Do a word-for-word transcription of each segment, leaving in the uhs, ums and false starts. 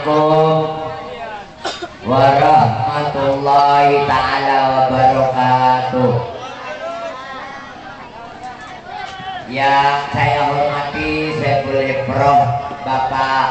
Assalamualaikum warahmatullahi ta'ala wabarakatuh. Yang saya hormati, saya boleh Prof Bapak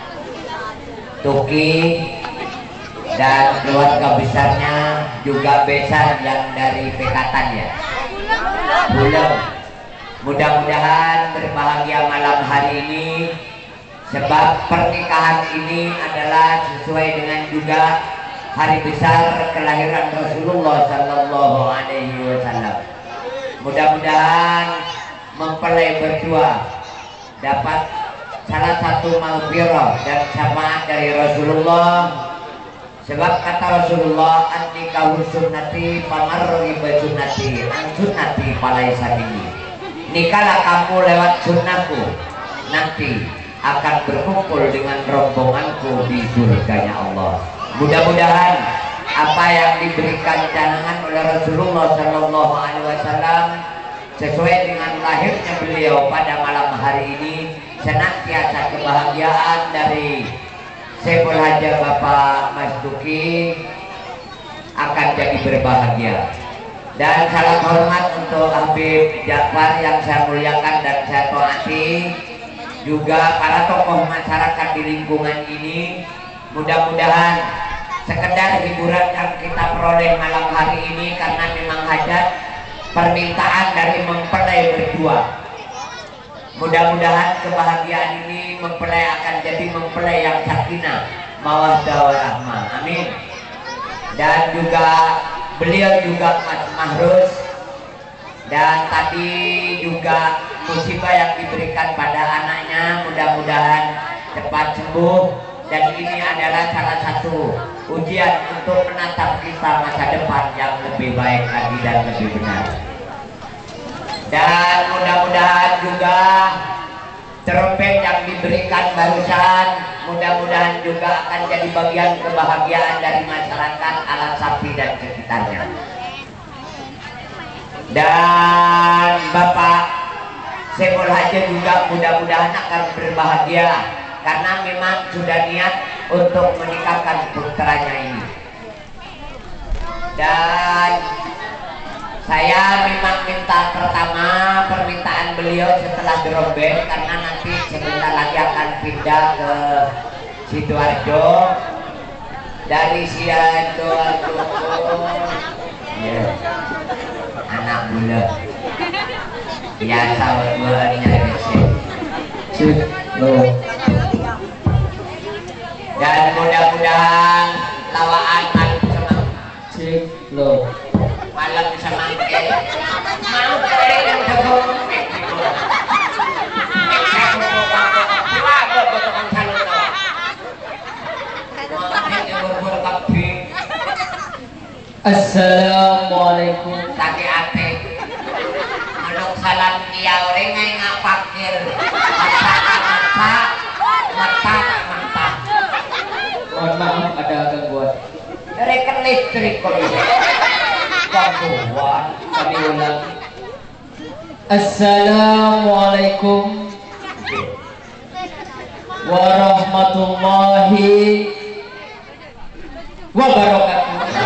Tuki dan keluarga besarnya, juga besar yang dari Pekatan ya, Bulem. Mudah-mudahan berbahagia malam hari ini, sebab pernikahan ini adalah sesuai dengan juga hari besar kelahiran Rasulullah Sallallahu Alaihi Wasallam. Mudah-mudahan mempelai berdua dapat salah satu maghfirah dan syafaat dari Rasulullah, sebab kata Rasulullah, an-nikahu sunnati famarriba sunnati an sunnati falaisa minni. Nikahlah kamu lewat sunnahku, nanti akan berkumpul dengan rombonganku di surganya Allah. Mudah-mudahan apa yang diberikan jangan oleh Rasulullah Sallallahu Alaihi Wasallam sesuai dengan lahirnya beliau pada malam hari ini, senantiasa kebahagiaan dari Saiful Haja Bapak Mas Duki akan jadi berbahagia. Dan salam hormat untuk Habib Ja'far yang saya muliakan dan saya taati, juga para tokoh masyarakat di lingkungan ini. Mudah-mudahan sekedar hiburan yang kita peroleh malam hari ini karena memang hajat permintaan dari mempelai berdua. Mudah-mudahan kebahagiaan ini mempelai akan jadi mempelai yang sakinah, mawaddah warahmah. Amin. Dan juga beliau juga Mas Mahrus, dan tadi juga musibah yang diberikan pada anaknya, mudah-mudahan cepat sembuh, dan ini adalah salah satu ujian untuk menatap kita masa depan yang lebih baik lagi dan lebih benar. Dan mudah-mudahan juga trompet yang diberikan barusan mudah-mudahan juga akan jadi bagian kebahagiaan dari masyarakat Alas Sapi dan sekitarnya. Dan Bapak Saiful Haja juga mudah-mudahan akan berbahagia karena memang sudah niat untuk menikahkan putranya ini. Dan saya memang minta pertama permintaan beliau setelah dirombeng, karena nanti sebentar lagi akan pindah ke Sidoarjo. Dari Sidoarjo ya, anak bule biasa bulannya sih. Dan mudah-mudahan lawaan malam semang cik lo malam semangke mau kalian yang jago Assalamualaikum. Taki ate manuk salam kia orang ngai ngapakir mata mata mata mata. Mohon maaf ada gangguan. Dari listrik kok ini gangguan. Kami ulang. Assalamualaikum warahmatullahi wabarakatuh.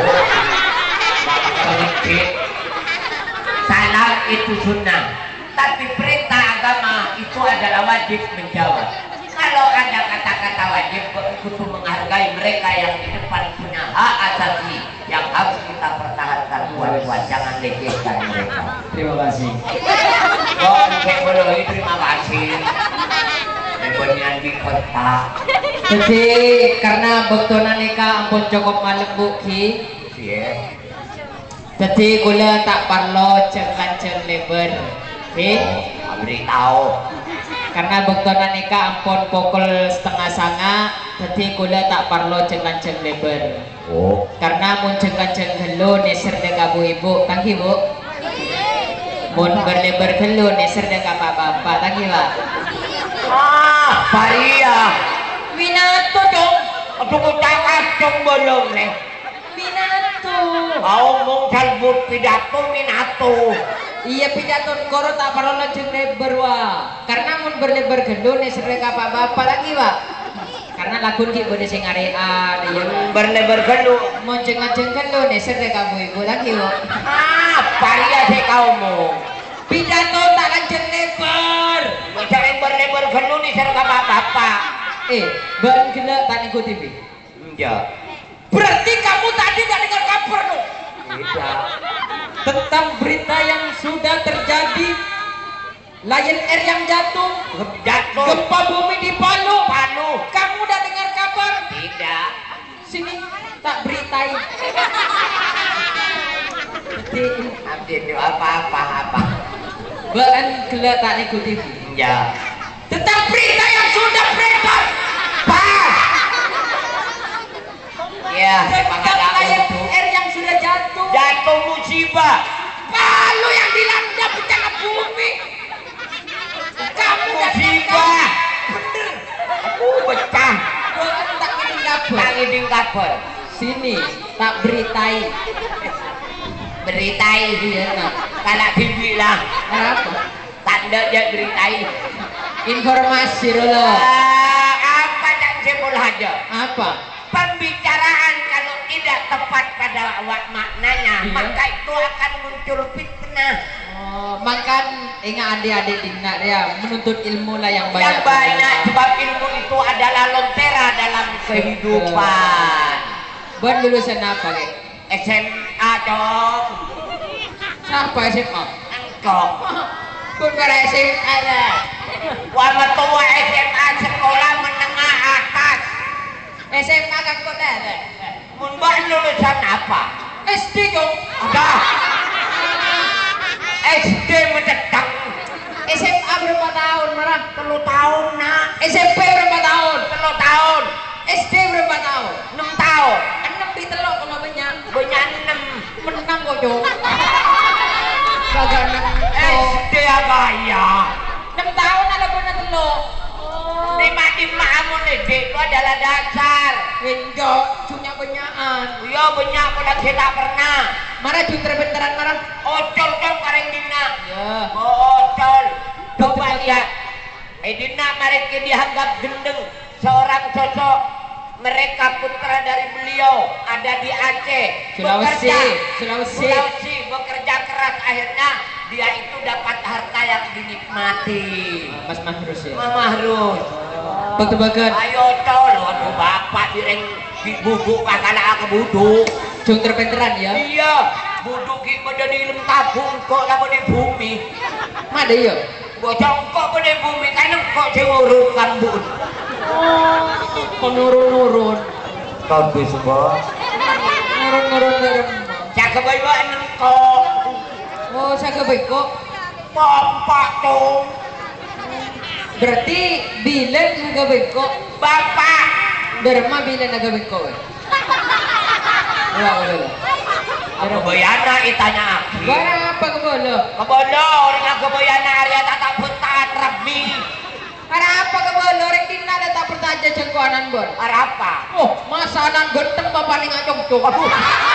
Salam itu sunnah, tapi perintah agama itu adalah wajib menjawab. Kalau ada kata-kata wajib, kudu menghargai mereka yang di depan punya hak asasi yang harus kita pertahankan. Buat-buat jangan lecehkan mereka. Terima kasih. Oh, saya boleh terima kasih. Kemudian di kota. Jadi karena bektona nikah ampun cukup malam buki. Iya. Jadi gula tak perlu ceng-ceng lebar. Eh, beritahu. Karena bektona nikah ampun pukul setengah sanga. Jadi gula tak perlu ceng-ceng lebar. Oh. Karena mun ceng-ceng helu neser dengan bu ibu, tangki bu. Mun berlebar helu neser dengan bapak-bapak, tangki pak. Ah, Maria. Minato dong. Aduh, kucak dong belum nih. Minato. Ngomong salbut pidato minato. Iya pidato koro tak perlu lejeng lebar wa. Karena mun berlebar gendone sereka bapak-bapak lagi wa. Karena lakun ki bode sing arean ya. Berlebar kelu. Monceng-monceng kelu neser de kamu ibu lagi wo. Apa ya sih kaumu? Pidato tak lanjut lebar. Macam yang berlebar kelu nih serga bapak. Eh, ban kena tak ikuti bi. Enggak. Berarti kamu tadi gak dengar kabar dong? Tidak. Tentang berita yang sudah terjadi, Lion Air yang jatuh, Jatuh. gempa bumi di Palu. Palu. Kamu udah dengar kabar? Tidak. Sini tak beritain. Jadi, Abdi itu apa-apa apa. ban kena tak ikuti bi. Enggak. Tentang berita yang sudah beredar. Pas. Ya, Tentang Lion Air yang sudah jatuh. jatuh musibah. Palu yang dilanda bencana bumi. Kamu udah Musibah. bener. Aku pecah. Ban tak ngiding kabar. Tak ngiding kabar. Sini tak beritain. Beritai Iya nak. kalau dibilang Apa? tanda dia beritai. Informasi dulu. Ah, apa dan sebul aja. Apa? Pembicaraan kalau tidak tepat pada maknanya, Iya. maka itu akan muncul fitnah. Oh, makan ingat adik-adik Dina dia menuntut ilmu lah yang banyak. Yang banyak sebab ilmu itu adalah lentera dalam kehidupan. Buat lulusan apa kek? S M A dong. Siapa S M A? Engkau. Pun pada S M A lah. Wama tua S M A sekolah menengah atas. S M A kan kau dah. Mun mbak lulusan apa? S D dong. Ada. S D mendatang. S M A berapa tahun marah? Telu tahun nak. S M P berapa tahun? Telu tahun. S D berapa tahun? Enam tahun. Enam di telok kalau banyak. Banyak enam. Menang kok jauh. Kagak enam. S D agaya. Enam tahun ada benar telok. Lima lima amun itu adalah dasar. Enjok, punya banyakan. Iya banyak pada saya tak pernah. Marah junter benteran marah. Ocol dong kareng dina. Ya. Oh, ocol. Coba lihat. Eh dina mereka dianggap gendeng. Seorang sosok mereka putra dari beliau ada di Aceh. Sulawesi, Bekerja. Sulawesi. Sulawesi bekerja keras akhirnya dia itu dapat harta yang dinikmati. Mas Mahrus ya. Mahrus. Bak-bakan. Ayo tol, aduh bapak direng dibubuk kakak aku buduk. Junter benteran ya. Iya, buduk kita jadi ilmu tabung kok lama di bumi. Ada ya. Bocong kok pada bumi kan kok cewurun kambun. Oh, penurun-nurun. Kau semua. Nurun-nurun nurun. Cakap baik kok. Oh, saya kebeko. Bapak tuh. Berarti bilen juga beko. Bapak. Derma bilen naga beko. Wah, udah. Kebayana itanya aki. Barang apa kebolo? Kebolo orang yang kebayana Arya tak petan remi. Para apa kebolo? Orang dina ada tak pertaja cengkuanan bon. Apa? Oh, masanan genteng bapak ning acong tuh. Aduh.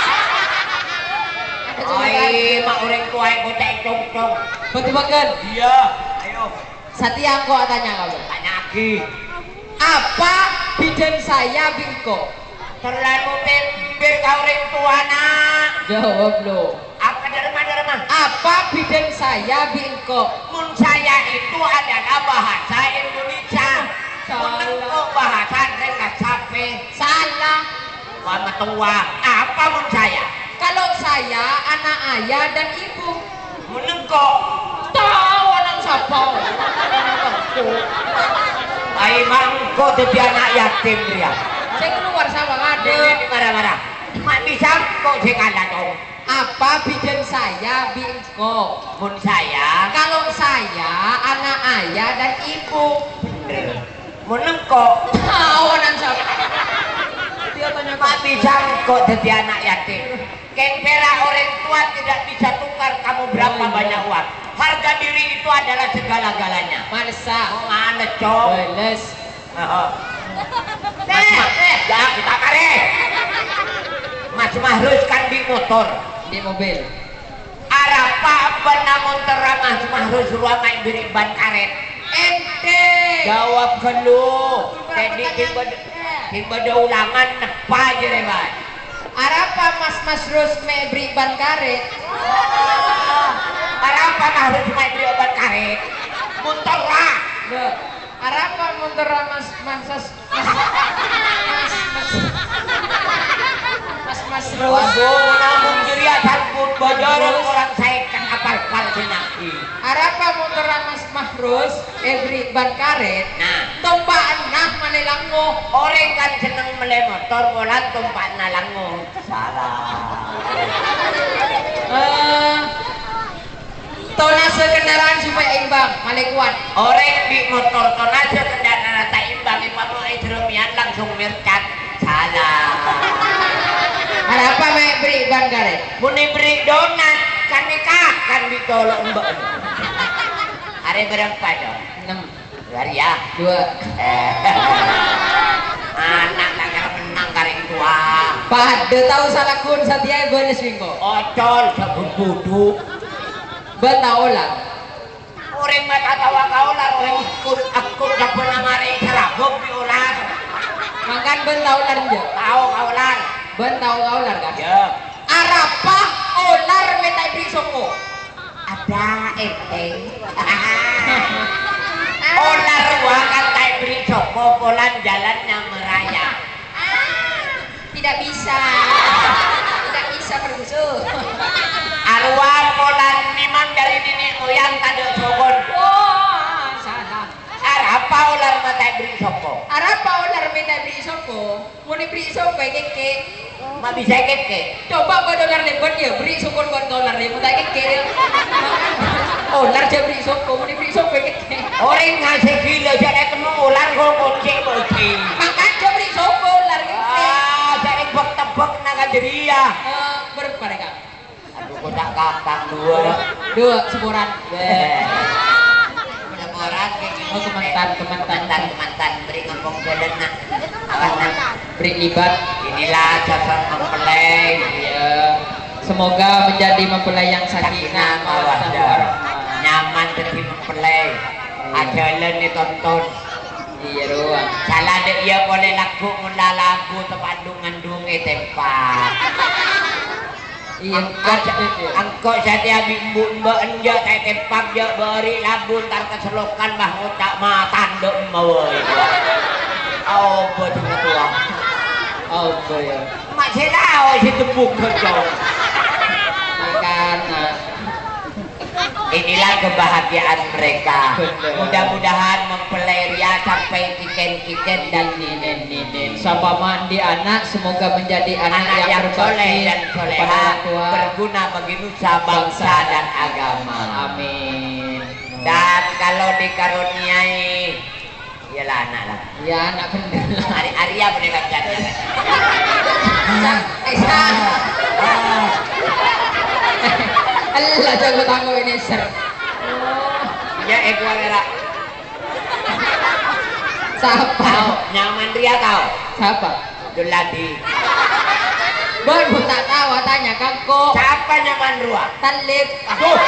Ay, mak orang tua yang kocek cong-cong. Betul banget. Iya, ayo. Satya kok tanya kamu. Tanya aki. Apa bidan saya bingko? Terlalu tembir kau orang tua nak. Jawab lo. Apa derma derma? Apa bidan saya bingko? Mun saya itu adalah bahasa Indonesia. Salah. Menengko bahasa mereka sampai Salah. wama tua. Apa mun saya? Kalau saya anak ayah dan ibu. Menengko. Tahu anak siapa? Ay mangko jadi anak yatim dia. Saya keluar sama Ada ngade. di marah-marah. Mak bisa kok sing ada dong. Apa bidan saya bingko? Mun saya Kalau saya anak ayah dan ibu. bener. Menengko. Tahu anak siapa? Dia tanya Mak bisa kok jadi anak yatim. Kempera orang tua tidak bisa tukar kamu berapa Oh, iya. banyak uang. Harga diri itu adalah segala-galanya. Manesa. Oh mana cok? Beles. Heeh. Mas Mah, ya kita kare. Mas Mahrus kan di motor. Di mobil. Arapa apa namun terang Mas Mahrus ruang main beri ban karet. Ente. Jawab ke lu. Jadi tiba Tiba-tiba ulangan nepa aja deh Pak. Arapa Mas Mas Rus mebri ban karet. Arapa harus main beli obat karet. Muntor lah. Loh, arapa mundur Mas Mas Mas Mas Mas Mas Mas Rus. Waduh, namun jeria sangkut bojoran orang saya kan apal-apal senaki. Arapa mundur Mas Mahrus ebri ban karet. Nah, Tumpaan nah manilango. orang kan seneng mele motor bolan tumpak nalango. Salah. Eh, tonase kendaraan supaya imbang, male kuat. Orang di motor tonase kendaraan tak imbang ipamu idromian langsung mirkat. Salah. Ada apa mek beri ban karet? Muni beri donat kan nikah kan ditolong mbak. Hari berapa dong? enam, Hari ya. dua. Eh, anak tak kira menang karing tua. Pada tahu salah kun satia benes minggu. Ocol sebut duduk. Bataola. Orang mata tawa kau lah orang ikut aku tak pernah mari serabuk di ular. Makan bentaolar je. Tahu kau lah. Bentau kaular kan? Ya. Arapa olar metai beri songo. Ada enteng. Olar wakan tai beri soko polan jalannya merayap. Tidak bisa. Tidak bisa bergusuh. Arwah polan memang dari nenek moyang tanda sokon. Oh, salah. Arapa ular matai beri soko. Arapa olar metai beri songo. Mau beri songo keke. Ma bisa keke. Coba buat dolar lebar dia beri sokon buat dolar lebar tak keke. Olar je beri soko, mau beri soko keke. Orang ngasih gila jadi ketemu ular kok kunci kunci. Makan je beri soko olar keke. Ah, jadi tebak-tebak naga jeria. Eh, berapa mereka? Aduh, kotak kakak dua. Dua seburan. Orang kayak gini. Oh, kementan, kementan. kementan, kementan. Beri ngomong jalan nak. Karena Beri libat. inilah sosok mempelai. Ya. Semoga menjadi mempelai yang sakinah mawaddah warahmah. Nyaman jadi mempelai. Ajalan ditonton. Iya ruang. Salah dek ia boleh lagu mula lagu tepandungan dunge tempat. Iya. Angkot saya ambil mbak enjak kayak tempat dia beri lagu ntar keselokan bah ngotak mah tanda mawai. Oh betul tua. Oh ya. Mak celau si tepuk kocok. Makan. Inilah kebahagiaan mereka. Betul. Mudah-mudahan mempelai ria sampai kiken-kiken dan ninen-ninen. Siapa mandi anak semoga menjadi anak, Anak yang, yang soleh berbakti dan kepada soleha, orang tua. berguna bagi nusa bangsa dan agama. Amin. Dan kalau dikaruniai, iyalah anak lah. Ya anak kendala. Ari Arya boleh kacanya. Allah jago tanggo ini ser. Ya ekwa era. Siapa? Tahu nyaman Ria tahu. Siapa? Duladi. Bon, bu tak tahu tanya kangko. Siapa nyaman Rua? Talib. Aduh.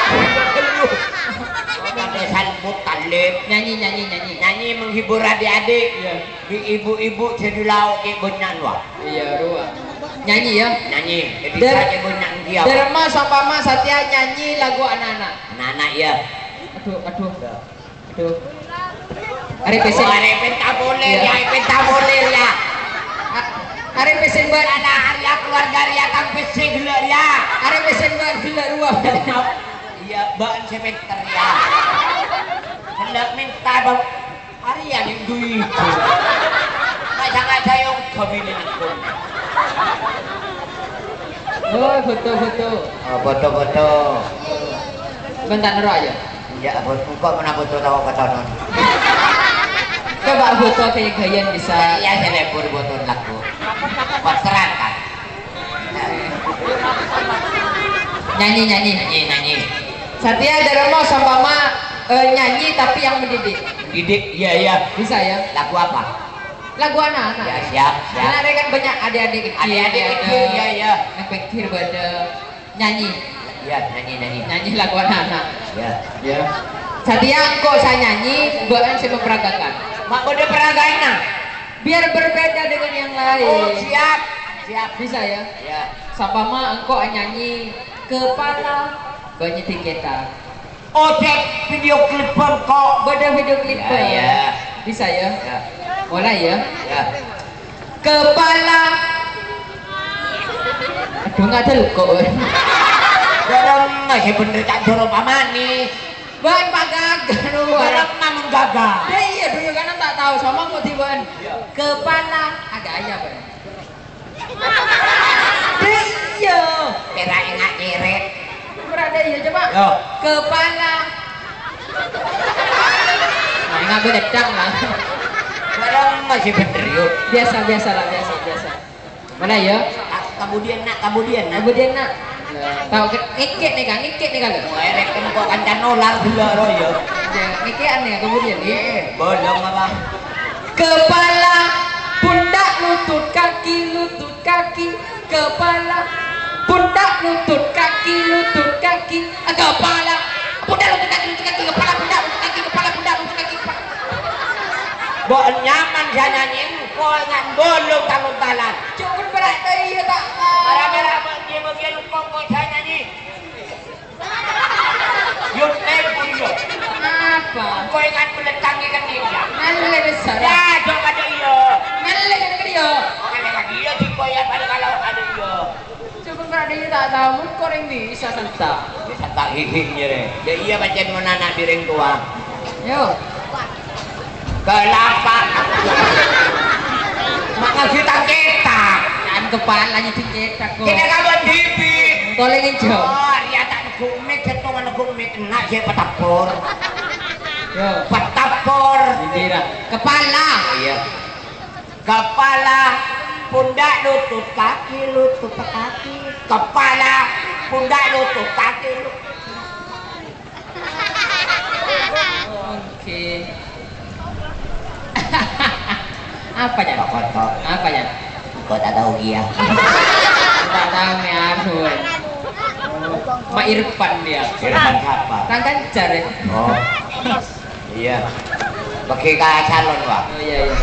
Ada salbut talib. Nyanyi nyanyi nyanyi. Nyanyi menghibur adik-adik. Iya. Di ibu-ibu sedulau di Bonyanwa. Iya ruang. Nyanyi ya. Nyanyi. Jadi Der- saya Bonyan dia. Derma sama Mas Satya nyanyi lagu anak-anak. Anak-anak ya. Aduh aduh. Aduh. Hari pesen. Oh, hari penta boleh ya, penta boleh ya. Hari pesen buat Ada hari keluarga Ria kan pesen dulu ya. hari pesen buat gila ruang. Iya, bahan semester ya. Hendak minta bang hari yang duit. Ngajak-ngajak yang kabilin pun. Oh foto-foto. Oh, foto-foto. Bentar nero aja. Ya, foto kok mana foto tahu kata non. Coba foto kayak gayan bisa. Iya, saya lebur foto lagu. Pasaran kan. Nyanyi nyanyi. Nyanyi, nyanyi. Satya Derma sama Mama eh, nyanyi tapi yang mendidik. Didik, iya, iya. Bisa ya? Lagu apa? Lagu anak-anak. Ya, siap, siap. Karena ada kan banyak adik-adik kecil. Adik-adik ada kecil, iya, iya. Yang pikir pada nyanyi. Ya, nyanyi, nyanyi. Nyanyi lagu anak-anak. Ya. Ya. Satya kok saya nyanyi, bukan saya memperagakan. Mak udah peragain nah. biar berbeda dengan yang lain. Oh, siap. Siap. Bisa ya? Ya. Sapama engkau nyanyi kepala banyak tiketa. Oh, cek video klip kok. Beda video klip. Ya, ya. Bisa ya? Ya. Mulai ya? Ya. Kepala. Aduh nggak ada kok. Dorong masih bener tak dorong pamani. Ban pagagan luar. Dorong mam gagal. Ya iya dulu kan tak tahu sama mau tiban. Kepala agak aja ban. Iya. Kira enggak nyeret. Berada iya coba. Yo. Kepala. Nah nggak bedang lah. Dorong masih bener yuk. Biasa biasa lah biasa biasa. Mana ya? Kemudian nak kemudian nak. Kemudian nak. Tahu ngikit nih kan, ngikit nih kan. Merek kan kok kancan nolar gula royo. Ngikitan nih kemudian nih. Bolong apa? Kepala, pundak, lutut, kaki, lutut, kaki, kepala, pundak, lutut, kaki, lutut, kaki, kepala, pundak, lutut, kaki, lutut, kaki, kepala, pundak, lutut, kaki, kepala, pundak, lutut, kaki, kepala. Bo nyaman saya nyanyi, kau ngan bolong talon talan. Cukup berat iya tak. Merah-merah bagian bagian kau kau saya nyanyi. Yuk tempo yuk. Apa? Kau ingat beletangi kan dia. Nale besar. Ya, coba ada iya. Nale kan dia. Ada kan dia sih kau ya pada kalau ada dia. Cukup berat iya tak tahu, kau yang bisa sentak. Bisa tak hihingnya deh. Ya iya macam mana anak direng tua. Yo. Kelapa. Maka kita ketak. Kan kepalanya tingketak kok. Kita kabar dipi. Tolong hijau. Oh, dia tak kumit, setongan kumit, nak dia petapor. Yo. Petapor. Dira. Kepala. Iya. Kepala, pundak, lutut, kaki, lutut, kaki. Kepala, pundak, lutut, kaki, lutut. Oke. Apa ya? Kok Apa ya? kok tak tahu dia. Tak tahu nih Arhun. Mak Irfan dia. Irfan siapa? Kang Ganjar ya. Oh. Iya. Pakai kayak calon, Pak. Oh iya iya.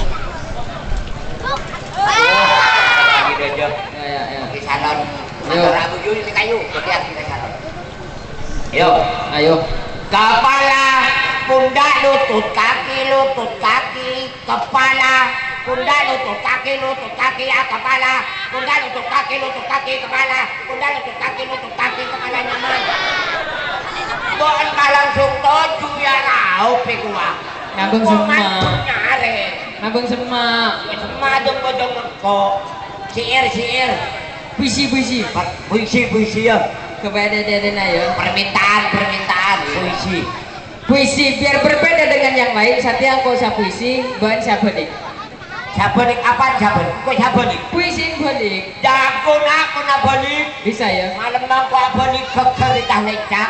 Gitu aja. Ya ya ya. Pakai calon. Yo. Rabu Juli ini kayu, pakai kita calon. Yo. Ayo. Kepala, pundak, lutut, kaki, lutut, kaki, kepala, pundak, lutut, kaki, lutut, kaki, ya kepala, pundak, lutut, kaki, lutut, kaki, kepala, pundak, lutut, kaki, lutut, kaki, kepala nyaman. Bukan langsung toju ya raup gua. Nabung semua. Nyare. Nabung semua. Semua dong bodong kok. Siir siir. Puisi puisi. Puisi puisi ya. Kepada deden ayo. Permintaan permintaan puisi. Puisi biar berbeda dengan yang lain. Satya kau sa puisi, bukan siapa nih? Siapa nih? Apaan siapa nih? Kok siapa nih? Puisi balik. Jago nak kena balik. Bisa ya? Malam aku apa nih kekerita lecak.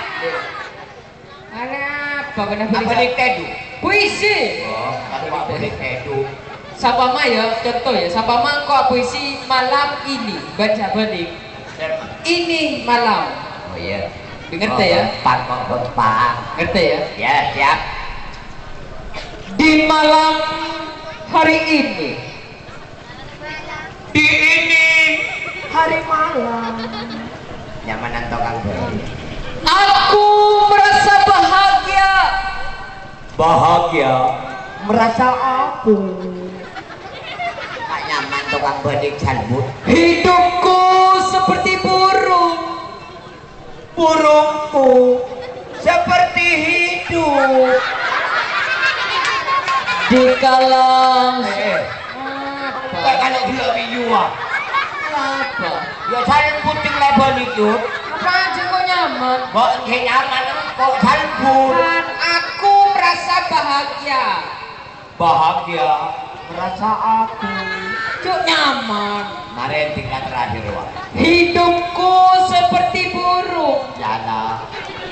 Apa kena Apa balik? nih kedu? Puisi. Oh, aku apa nih kedu? Sapama ya, contoh ya. Sapama kau puisi malam ini, bukan siapa nih? Ini malam. Oh iya. Ngerti ya? Pak kok bempak. Ngerti ya? Ya siap. Di malam hari ini. Di ini hari malam. Nyamanan tokang beli. Aku merasa bahagia. Bahagia. Merasa aku. Pak nyaman tukang bedik salbut. Hidupku seperti burung. Burungku seperti hidup. Di kalang. Eh, Apa? kalau gila biua. Apa? Ya salbut yang lebar itu. Apa aja kok nyaman? Kok nggak nyaman kok salbut. Kan aku merasa bahagia. Bahagia. Merasa aku. Cuk nyaman. Mari tingkat terakhir Wak. Hidupku seperti burung. Jana.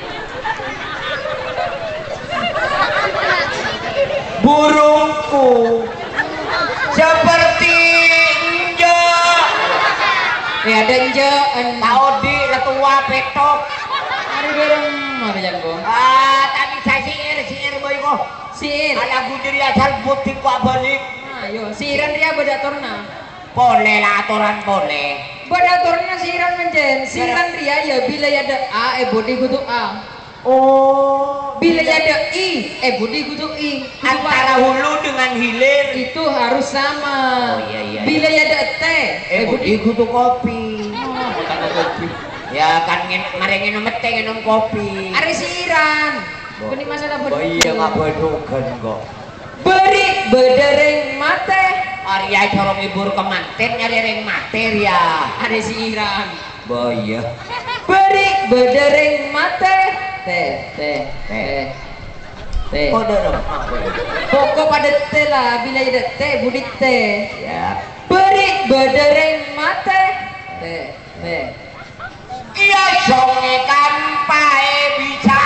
Burungku seperti enjak. Ya ada njaan. Tahu di letua petok. Mari bareng. Mari janggo. Ah, tapi saya siir siir boy ko. Sir. Ala gudir ya salbut di kuat balik. Nah, Ayo, siran dia bedatorna. Boleh lah aturan boleh. Bedatorna siran menjen. Siran dia ya bila ada A eh budi kudu A. Oh, Bila ada I eh budi kudu I. antara hulu dengan hilir Itu harus sama. Oh, iya, iya, Bila ada T eh budi kudu kopi. Oh, bukan kopi. Ya kan mari nginum teh nginum kopi. Are siran. Ini masalah Oh iya nggak bedukan kok. Beri bedereng mate. Arya corong ibur kemanten nyari reng mater ya. Ada siran. Oh iya. Beri bedereng mate. Teh teh teh teh. Oh dorong. Pokok pada teh lah. Bila ada teh budi teh. Ya. Beri bedereng mate. Teh teh. Iya songe kampai bisa.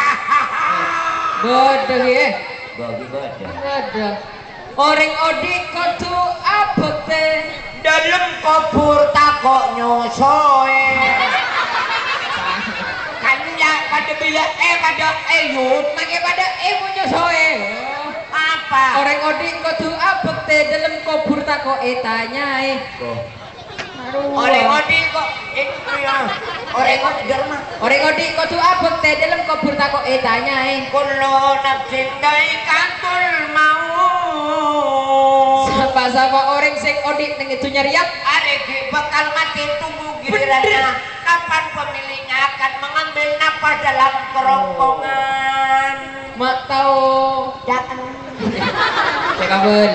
Bodoh ya. Bagi bodoh. Bodoh. Orang odik kudu abek teh. Dalam kubur takok nyosoe. Kan ya pada bila eh pada eh yuk, Make pada eh punya soe. apa? Orang odik kudu abek teh dalam kubur tako eh tanya eh. Oleh odi kok itu ya. Orang odi germa. Orang odik kudu abek teh dalam kubur tako eh tanya eh. Kullu nafsin dha'iqatul maut. Siapa-siapa orang sing odik ning itu nyariak. Arek bakal mati tunggu gilirannya. Kapan pemiliknya akan mengambil nafas dalam kerongkongan? Mak tahu. Jangan. Cekabel.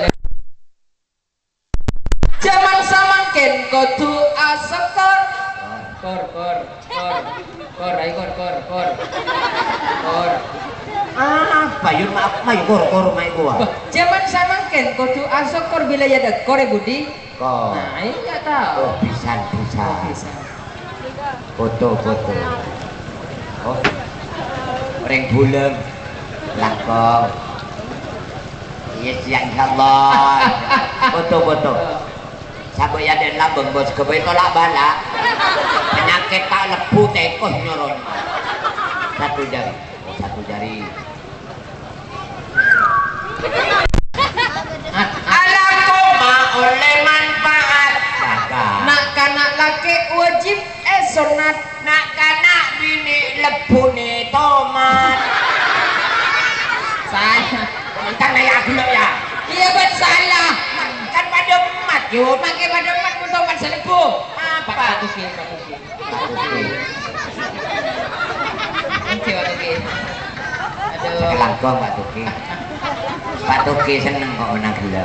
Zaman samangken kudu asekor. Kor kor kor kor ai kor kor kor kor. Ah, payun maaf mai kor kor mai gua. Zaman samangken kudu asekor bila ya dekor eh budi. Kor. Nah, iya tahu. Oh, pisan pisan. Bisa. Foto foto. Oh. Orang bulan langkong. Yes ya insyaallah. Foto foto. Sabo ya den lambeng bos kebe tolak bala. Penyakit tak lebu tekos nyoron. Satu jari. Satu jari. Alam koma oleh manfaat. Nak kanak laki wajib eh sunat. Nak kanak bini lebune tomat. Saya. Entah naya aku ya. Iya bet salah. Kan pada emat yuk. Pakai pada mat pun tomat selebu. Apa? Satu kilo, satu kilo. Oke, oke. Aduh. Langkong Pak Tuki. Pak Tuki seneng kok ana gula.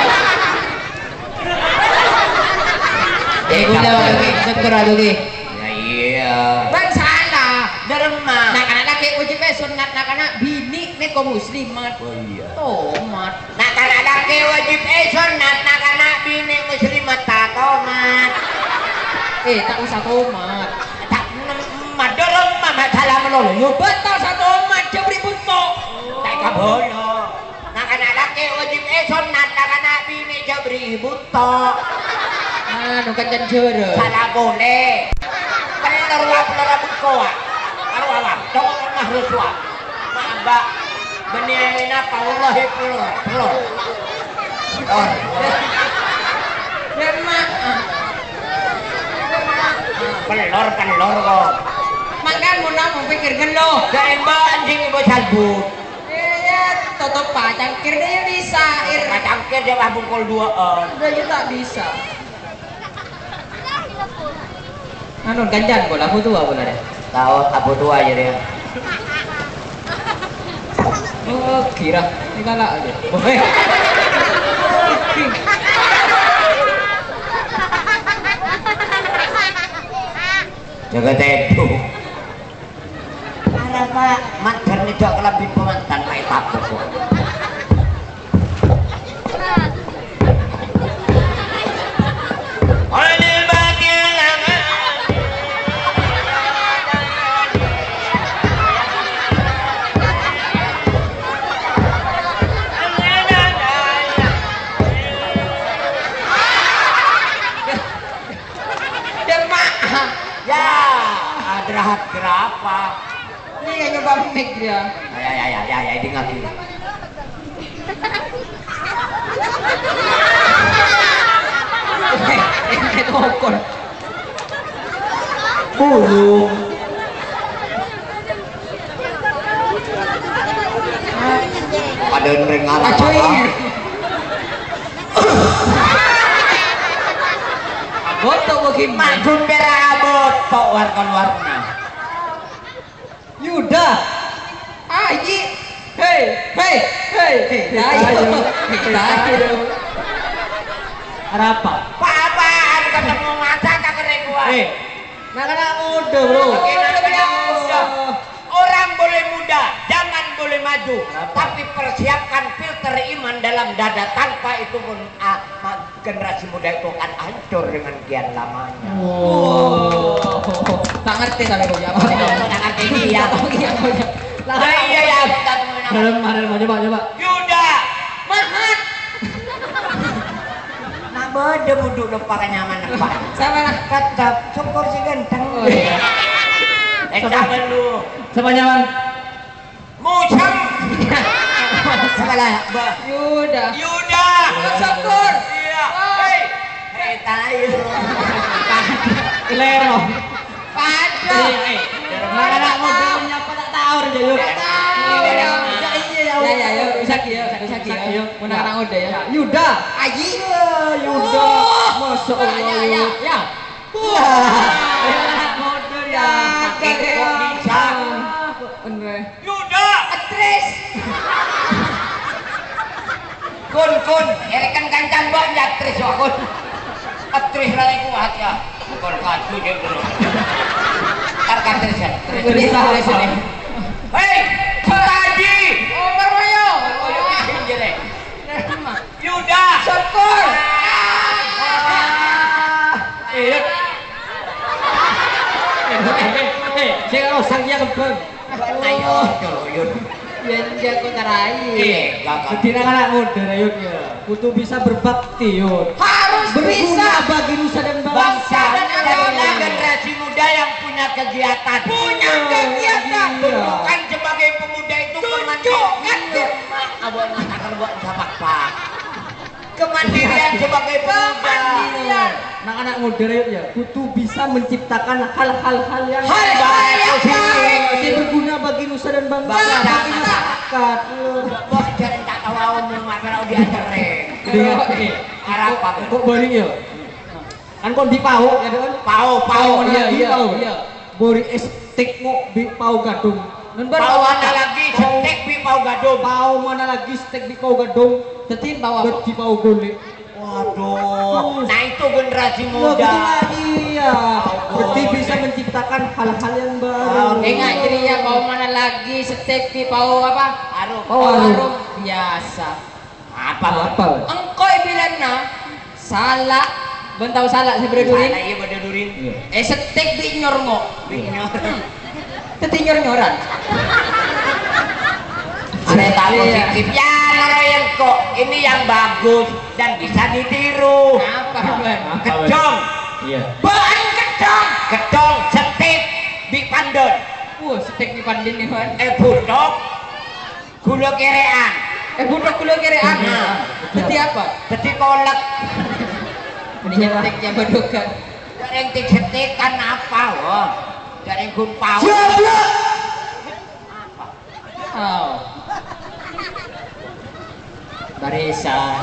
Eh, gula Pak Tuki, syukur Pak Tuki. Ya iya. Bang salah. Derma. Nak anak laki wajib eh sunat, nak anak bini nih kau muslimat. Oh iya. Tomat. Nak anak laki wajib eh sunat, nak anak bini muslimat tak tomat. Eh, tak usah tomat. Tak emat derma masalah melulu. Yo betul satu tomat dia beri buntok. Tak kabolo. Nak anak laki wajib eh sunat, nak anak bini jabri buto. Ah, nu kan jero. Salah boleh. Pelor wa pelor bukoa. Aru awak, dong mah ruswa. Mbak benih apa wallahi pelor, pelor. Pelor. Derma. Pelor pelor kok. Makan mau nak pikir gelo. Jangan mbak anjing ibu salbut. Iya, tutup pak cangkir dia bisa. Ir. Cangkir dia lah bungkul dua on. Udah juga bisa. Anu ganjan bola aku tua bola deh. Tahu abu tua aja dia. Oh kira ini kalah aja. Boy. Jaga tedu. Ada pak mantan itu kelabin pemantan main takut kok. Adrahat berapa? Ini yang nyoba mic dia. Ya ya ya ya ya ini ngerti. Eh, kokon. Bulung. Ada nrengan Acuy. Boto begini. Magun bera abot tok warna-warna. Yuda. Aji. Hei, hei, hei. Ayo. Ayo. Ada apa? Apa-apaan ketemu mata kakek gua. Eh, anak muda bro. Oke, anak muda. Orang boleh muda, jangan boleh maju. Tapi persiapkan filter iman dalam dada, tanpa itu pun ah, generasi muda itu akan hancur dengan kian lamanya. Wow. Tak ngerti tapi kok ya. Tak ngerti dia. Lah iya ya. Dalam mana mau coba coba. Yuda, Mahat. Nak bode buduk lupa kenyaman apa. Sama lah. Kata syukur si ganteng. Oh iya. Eh jangan lu. Sama nyaman. Mucam. Salah, Mbak. Yuda. Yuda. Syukur. Iya. Hei. Hei tayo. Lero. Pada. Mana anak muda nyapa tak tahu aja yuk. Ya ya ya, bisa ki ya, bisa ki ya. Mun anak muda ya. Yuda. Aji. Yuda. Masya Allah. Ya ya ya. Anak muda ya. Kok bisa? Bener. Yuda. Atres. Kun kun, erekan kancan mbak nyatris wak kun. Atris lagi kuat ya. Bukan kadu dia dulu. Ntar katris ya. Tris ini. Hei, Haji. Oh, Marmoyo. Oh, yuk pinggir deh. Yuda. Syukur. Eh, eh, saya kalau sang dia kebang. Ayo, coba yuk. Biar dia kau tarai. Eh, gak Jadi anak muda Yud ya, kudu bisa berbakti Yud. Harus Berguna bisa. bagi nusa dan Bangsa bangsa. dan adalah generasi muda yang punya kegiatan. Punya kegiatan. Tunjukkan sebagai pemuda itu Tunjukkan. Abang mengatakan buat sapak pak. Kemandirian sebagai pemuda. Kemandirian. Anak-anak muda Yud ya, kudu bisa menciptakan hal-hal yang Hal-hal yang baik. yang berguna bagi nusa dan bangsa, Bangsa. bagi masyarakat. Bos jangan tak tahu awam mau diajar Iya, Arab apa? kok balik ya? Kan kon di pau ya kan? Pau, pau, iya iya. pau. Iya. Bori estek ngok di pau gadung. Pau mana lagi setek bi pau gadung. Pau mana lagi stek di pau gadung? Tetin bawa apa? Di pau golek. Waduh, nah itu generasi Loh, muda. iya. Berarti bisa menciptakan hal-hal yang baru. Ingat ceria bau mana lagi setek di bau apa? Arum. Bau arum. Biasa. Apa? Apa? Engkau bilang na salah. Bentau salah saya berdurin. Salah iya berdurin. Eh setek di nyormo. Binyor. Teti nyor-nyoran. Ada tak Iya. positif ya, Narayan kok ini yang bagus dan bisa ditiru. Apa bukan? Kedong, Iya. bahan kedong, kedong setik di pandon. Wah setek di pandin nih kan. Eh budok, gula kerean. Eh budak kulo kiri Nah. anak. Teti apa? Jadi kolek. Ini seteknya badokan. Dari yang setik kan apa loh? Dari yang gun pau. Oh. Barisan.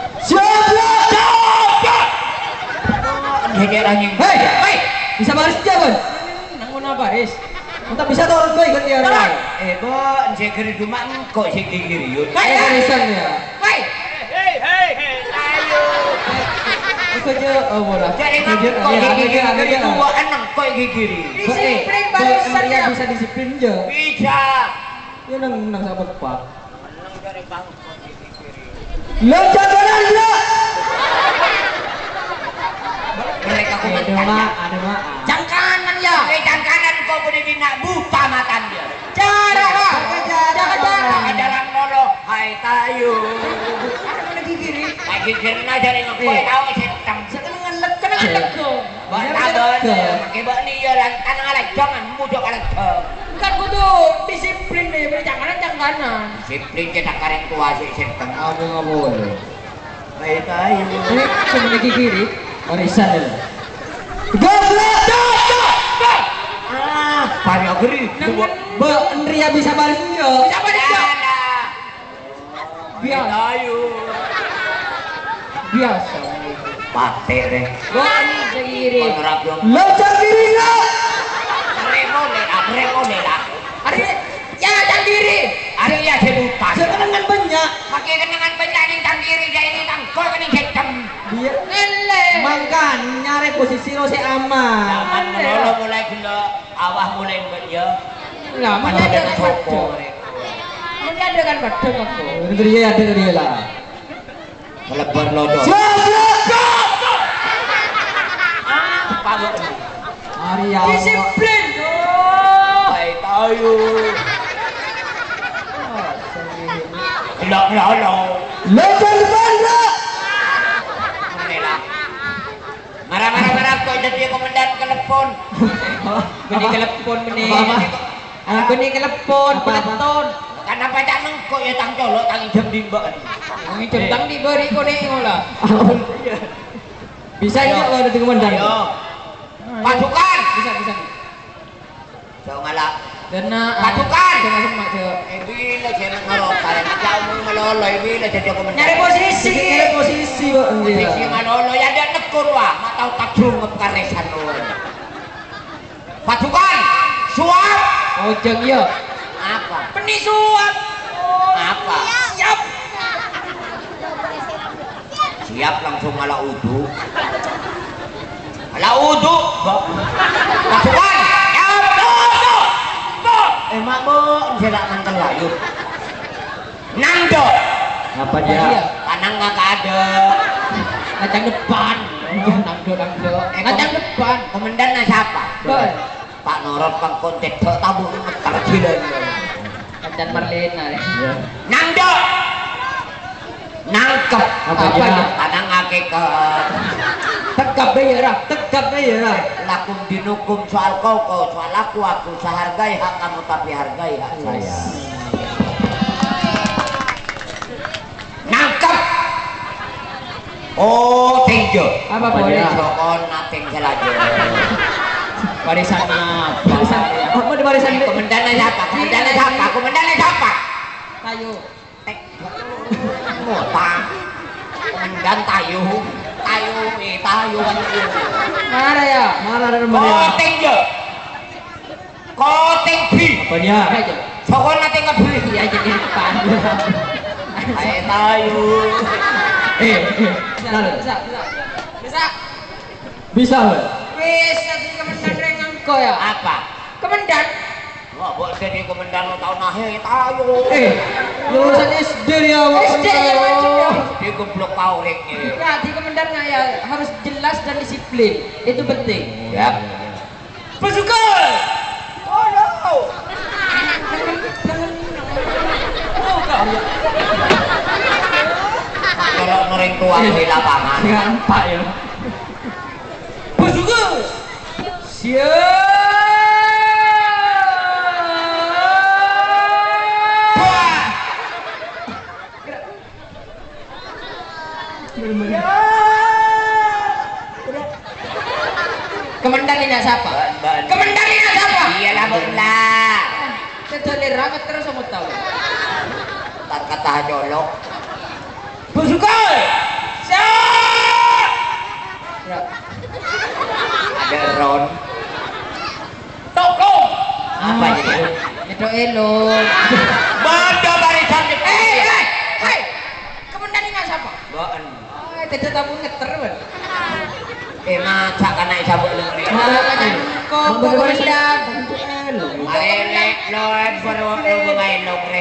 Heger anjing. Hei, hei, bisa baris aja kan? Nanguna baris. Entah bisa tuh orang tua ikut dia. Tolong. Eh, bo, saya kiri rumah kok saya kiri yuk. Eh, barisan ya. Hai. Hei, hei, hei, ayo. Ikut aja, oh bola. Jadi Ikut aja, kok iya, gigi iya, kiri iya. itu gua enam kok gigi kiri. Disiplin Bo, barisan Maria ya. bisa disiplin aja. Bisa. Ya nang nang sahabat pak. Menang dari bangkok gigi kiri. Lo jaganan lo. Mereka Ada komentar. mak, ada mak. Jang kanan ya. Eh, jangan kanan kau boleh bina buta matan dia. Jarak lah. Jaga jarak. Ajaran nolo, hai tayo. Ada lagi kiri. Lagi kiri na dari ngakoi tahu setam. Sekenangan lek kenangan lek ko. Buat tabon, pakai buat ni ya lan tanang alai jangan mudah alai. kan kudu disiplin deh, jangan janganan. Disiplin kita kareng tua sih sistem. Abu ngabu. Baik tayo. Ini cuma lagi kiri. Warisan ya. Goblok. Ah, pari agri. Be, Andrea bisa balik yo. Siapa dia? Biar tayo. Biasa. Pate deh. Gua ini kiri. Pengerap dong. Lo kiri lo. Remo lela, remo lela. Ari, ya tang kiri. Ari ya sebutan. Sekenangan banyak. Pakai kenangan banyak nih tang kiri jadi ini tang kau ini hitam. Dia Ele. mangkan nyari posisi lo si aman. Zaman menolong mulai gula, awah mulai berja. Lah, mana ada kan soko. Mana ada kan badung aku. Itu dia ada dia lah. Melebar lodot. Apa kok? Arya. Disiplin. Oh. Baik tayo. Gelak lolo. Lebar banda. Menela. Marah-marah marah kok jadi komandan telepon. Beni telepon beni. Apa? Ah, beni telepon, Apa, apa? peneton. Kenapa tak nengkok ya tang colok tang jam dimba. Wong itu tang diberi kone ngolah. Bisa enggak kalau ada komandan? Ayo. Pasukan. Bisa bisa. Jauh ngalah. Karena Pasukan. Jangan semak je. Eh bila saya ngerok kalian jauh melolo bila jadi komandan. Nyari posisi. Nyari posisi kok dia. Posisi melolo ya dia nekur wah, mak tahu tak jungep karesan lu. Pasukan. Suap. Ojeng ya. Apa? Penisuap. Apa? Siap. Siap langsung ala udu. Ala udu. Pasukan. Ya, udu. Eh mak bu, saya tak mantel layu. Nangdo. Apa dia? Tanang nggak ada. Ngajang depan. Nangdo nangdo. Eh, Ngajang kom- depan. Komandannya siapa? Betul. Pak Norot Bang Kontek tak tabu metar jilan. Ngajang Marlena. Nangdo. Nangkep. Apa dia? Tanang hakikat. Tegap ya rah. Tegap ya lah. Lakum dinukum soal kau kau soal aku aku sehargai hak kamu tapi hargai hak saya. Nangkep. Oh tinjo. Apa Apa boleh? dia? Sokon nating selajo. Barisan apa? Barisan. Apa di barisan? Komandannya siapa? Komandannya siapa? Komandannya siapa? Tayo. Tek. Motang. Komandan tayu. Tayu eh tayu. Mana ya? Marah dan marah. Koting je. Koting bi. Apa dia? Aja. Sokon nating ngebi. Ya jadi depan. Ayo tayu. Eh, eh. Bisa, bisa, bisa. Bisa. Bisa, Bang. Wis tadi komandan rengang ko ya. Apa? Komandan. Wah, buat jadi komandan lo tahun akhir tayu. Eh, lulusan S D dia, Bang. S D ya macam ya. Dia goblok paureknya. Ya, di komandan nggak ya harus jelas dan disiplin. Itu penting. Ya. Pasukan. Oh no. Oh, kau. Kalau nering tua di lapangan. Nampak ya. Pasukan. Komandan ini siapa? Komandan ini siapa? Iyalah belah. Kecelera terus kamu tahu. Tak kata jolok. Pasukan. Siap. Ada ron. Tolong. Apa ini? Itu elok. Banda barisan di Eh, eh, eh. Komandan ini siapa? Boen. Oh, tidak tahu ngeter kan? Eh maca kana isabuk lengre. Kok komandan? Alelek loen baru baru ngain lengre.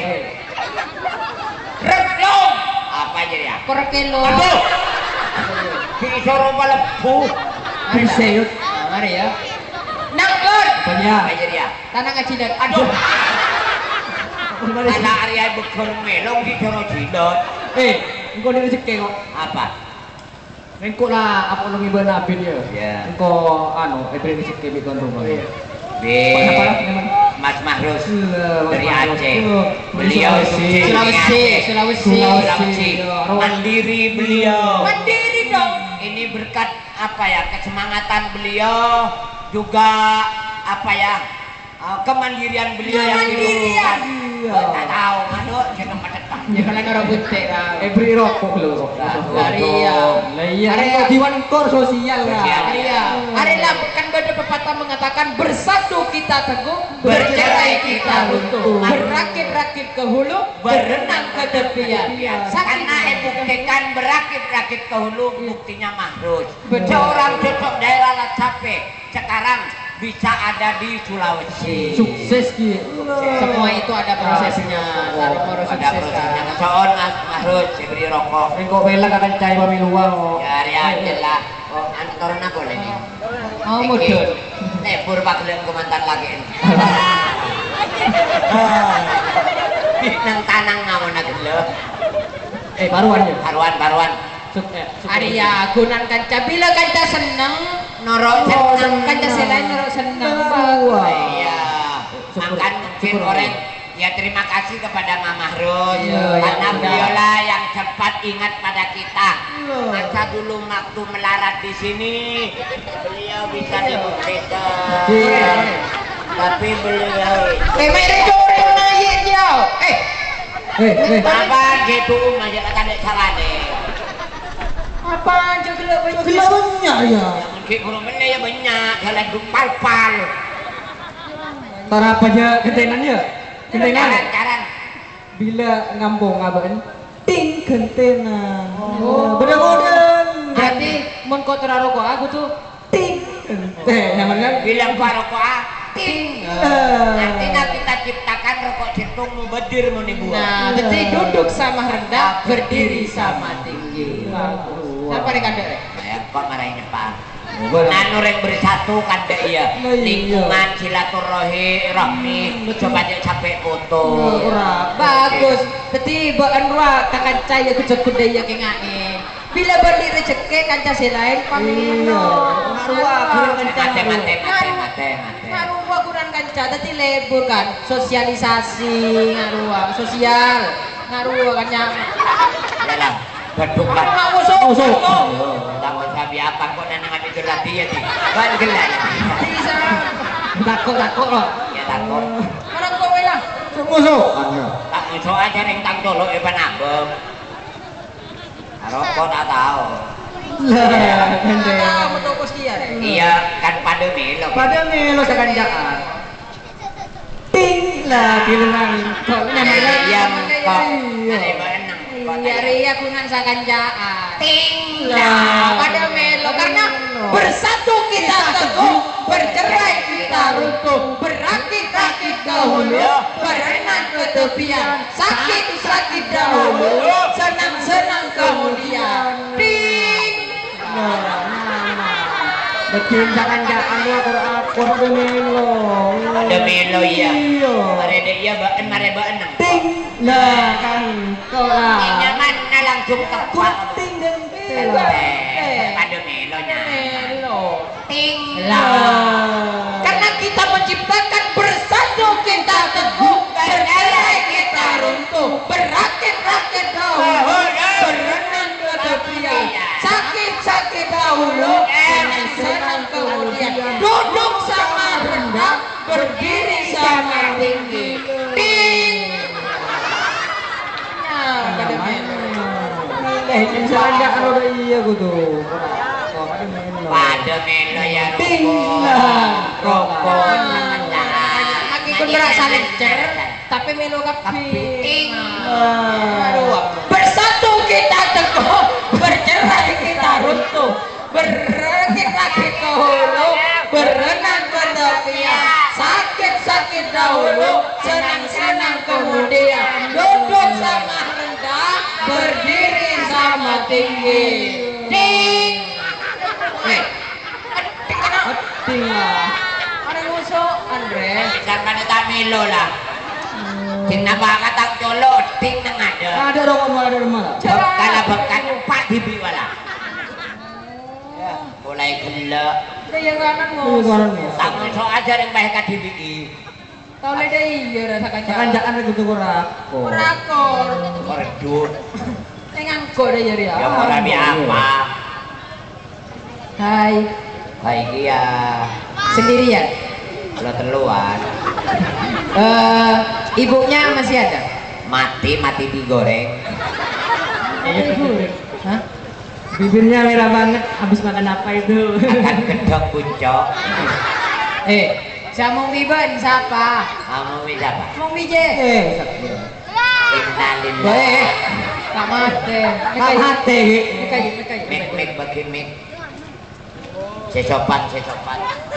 Reklong. Apa jadi ya? Korek kilo. Aduh. Ki isoro malebu. Bisa yuk. Mari ya. Nangkut. Apa dia? Apa jadi ya? Tanah ngajidat. Aduh. Apa dia? Anak Arya bekon melong di jono jilot. Eh, engkau ini rezeki kok. Apa? Engkau lah apa lu ngibah nabi dia. Iya. Engkau anu, eh beri rezeki di kon rumah. B. Apa apa? Mas Mahrus Iya, Mas dari Mahrus. Aceh. Iya. Beliau Sulawesi. sukses di Sulawesi, Aceh. Sulawesi. Sulawesi. Mandiri beliau. Mandiri dong. Ini berkat apa ya, kesemangatan beliau, juga apa ya, uh, kemandirian beliau yang Kemandirian. dilakukan. Iya. Tak tahu, aduh, jangan pada tak. Ya kalian orang butek kan. Eh beri rokok lho. Iya. Lah iya, Area. kan diwan kor sosial lah. Sosial. Iya. Arilah kan ada pepatah mengatakan bersatu kita teguh, Bercerai kita runtuh. Berakit-rakit ke hulu, berenang ke tepian. Karena buktikan berakit-rakit ke hulu, buktinya Mahrus. Betul. Seorang cocok daerah Lacape sekarang bisa ada di Sulawesi. Sukses ki. Semua itu ada prosesnya. Kalau mau Ada sukses prosesnya. kan. Seorang Mas Mahrus diberi rokok. Engko bela kakan cai pami luang. Ya, ya, jelas. Oh, anu turun aku ini. Oh, mudun. Lebur pak gelem kemantan lagi. Nang tanang ngawon gelo. Eh baruan ya. Baruan, baruan. Suk eh. suk- Arya gunan kanca bila kanca seneng Norok Oh, seneng. kanca selain norok seneng. Wah. Iya. Syukur- Makan mungkin syukur. orang. Ya terima kasih kepada Mama Mahrus Iya, karena ya, beliaulah yang cepat ingat pada kita. Iya. Masa dulu waktu melarat di sini beliau bisa dibuktikan. Iya. Tapi beliau Eh, mere doreng naik dia. Eh, Eh, eh. apa gitu masyarakat ada salah deh. apa aja gelap Gila banyak ya. Mungkin kurang bener ya banyak, jalan dumpal pal. Tar apa aja gentenannya? Gentenan. Caran-caran. Bila ngambung ngabain ting gentenan. Oh. Bener-bener. berarti mun kau terlalu kok aku tuh Ting. Teh nyaman kan? Bilang gua rokok ah, ting. Eh. Artinya kita ciptakan rokok cintung mau bedir mau dibuat. nah, jadi duduk sama rendah, berdiri sama tinggi. Siapa nih kandek? Ya, kok marahin Pak? Boleh. Anu rek bersatu kan dek iya. Nah, iya. Lingkungan silaturahmi, rahmi, coba aja sampai foto. Ora. Bagus. Jadi bakan ruak kakan caya kejut kudaya kengae. Bila beli rezeki kanca selain pamino. Ngaruah, kurang kencang. Mate mate mate mate mate. Ngaruh kurang kanca, tadi lebur kan. Sosialisasi ngaruh, sosial ngaruh kan yang. Ya lah, beduk lah. Nggak usah. Usuk. Takut sabi apa kok nang ngadi gelat dia ti. Ban gelat. Bisa. Takut takut loh. Ya takut. Mana kowe lah? Masuk. Tak musuh aja ning tang dolo e panabem. Rokok tak tahu. Lah, Tahu gentenan. menunggu sekian. Iya kan pada melo. Pada melo sekanjaan. Ting lah kilenan. Kok nyaman lah. Yang kok Iya. ada benang. Iya ria kunan sakanjaan. Ting Nah, pada melo karena bersatu kita teguh, bercerai kita runtuh, berakit-rakit dahulu, berenang ke tepian, sakit-sakit dahulu, senang-senang kemudian. Ding. Betul sekanjaan lu akur-akur pada melo. Ada melo iya. Iya. Mare de iya baen mare baen. Ting. Nah kan kau lah. Nyaman na langsung tepat. Ting dan Eh, pada melonya. Melo. Ting lah. Karena kita menciptakan bersatu kita teguh, bercerai kita runtuh, berakit-rakit dahulu, berenang ke tepian, sakit-sakit dahulu, senang-senang kemudian, duduk sama rendah, berdiri sama tinggi. Ding. Nah, pada melo. Eh, sekanjaan udah iya kudu. Kok pada melo. pada melo ya Ting rokok. lah. Rokok. Lagi pun berasa lencer, tapi melo kapi. Ting. Aduh, bersatu kita teguh, bercerai kita runtuh, berakit-rakit ke hulu, berenang ke tepian, sakit-sakit dahulu, senang-senang kemudian, duduk sama rendah, berdiri sama tinggi. Ding. Eh, ting kenapa? Ting lah. Ada musuh, Andre. Sampai tak melo lah. Ting napa kata colo ting nang ada. Ada rokok malah ada malah. Bekala bekan pak dibi wala. Ya, mulai gelek. Udah yang kanan Ini musuh. kanan musuh. Tak musuh aja yang baik ka dibi. Tahu le deh iya rasa kanjaan. Kanjaan lagi tuh rakor. Rakor. Meredut. Nganggo deh ya. Ya ora apa. Hai. Hai iya. Sendirian. Lo teluan. Eh, ibunya masih ada? Mati, mati digoreng. Hah? Bibirnya merah banget habis makan apa itu? Akan gedong puncok. Eh, saya mau biben siapa? Kamu bisa apa? Mau bije? Eh, Innalillah. Eh, tak mati. tak hati. Mekai, mekai. Mik, mik, bagi mik. Sesopan, sesopan.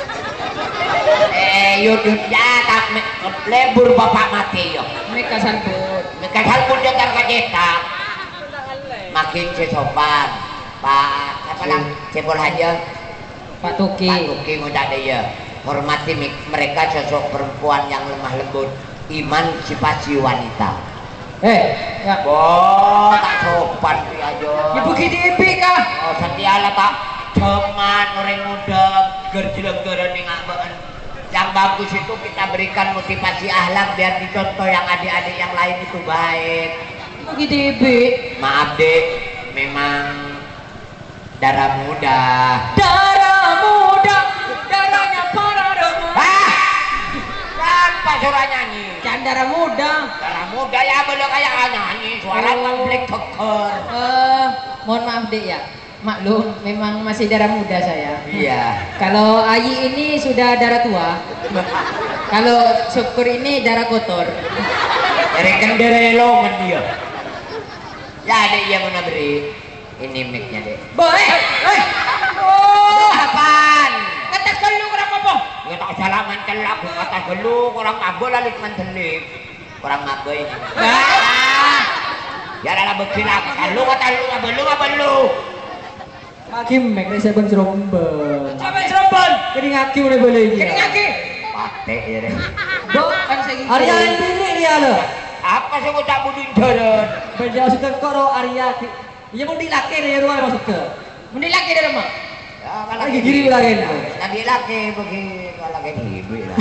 Eh, yuk, yuk, ya, tak mik. Lebur bapak mati, yuk. Meka sambut. Mika salpun jangan kacetak. Makin sesopan. Pak, siapa lang? Cepol aja. Pak Tuki. Pak Tuki ngudak dia. Hormati mereka sosok perempuan yang lemah lembut, emansipasi wanita. Eh, ya. Oh, tak sopan pi aja. Ya begitu epic kah? Oh, setialah tak cuman orang muda gerjeleng-gereng ngabeun. Yang bagus itu kita berikan motivasi akhlak biar dicontoh yang adik-adik yang lain itu baik. Begitu epic. Maaf dek, memang darah muda. Darah muda, darahnya para remaja. Ah, siapa suara nyanyi? Jangan darah muda. Darah muda ya belum kayak nyanyi suara Oh. publik keker. Eh, mohon maaf dek ya. Maklum, memang masih darah muda saya. Iya. Kalau Ayi ini sudah darah tua. Kalau Syukur ini darah kotor. Dari kenderelongan dia. Ya dek iya mana beri. Ini mic-nya dek. Boy, eh, oh, Apaan? kata kelu kurang apa? Ya tak salah mencelak, kata gelu kurang mabuk lalik mencelik. Kurang mabuk ini. Nah, Ya adalah begilah kalau kata lu apa lu apa lu. Maki mek nek saben Jombang. sampai Cirebon. Kini ngaki udah boleh iki. Kini ngaki. Patek ya deh. Bo, kan saya gitu. Arya ini dia lo. Apa sih kau tak budin jalan? Beda maksudnya kok ro Arya. Iya mau dilaki dari luar maksudnya. Mending laki di rumah. Ya kalau Lagi gini lagi. Tadi laki bagi kalau lagi ibu lah.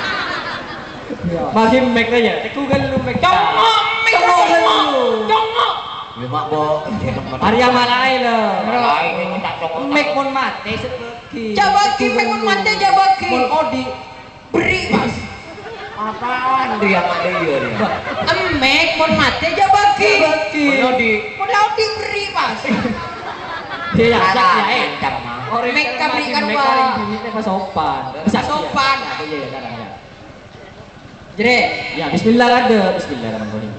Maki mek aja. Teku kan lu mek. Congok, mik congok. Congok. Ya mak bo. Arya malai lo. Ini tak cocok. Mek mon mate seperti. Jabaki, mek mon mate jabaki. Mon odi. Beri mas. Apaan dia mak dia dia? Emek mon mate jabaki. Baki. Ono di Mon laudi beri mas. Dia ya ya eh. Kencang mah. Mek kabrikan mek wa. karing ini pas sopan. Bisa sopan. Iya ya kadang ya. Jere. Ya bismillah ada. Bismillahirrahmanirrahim.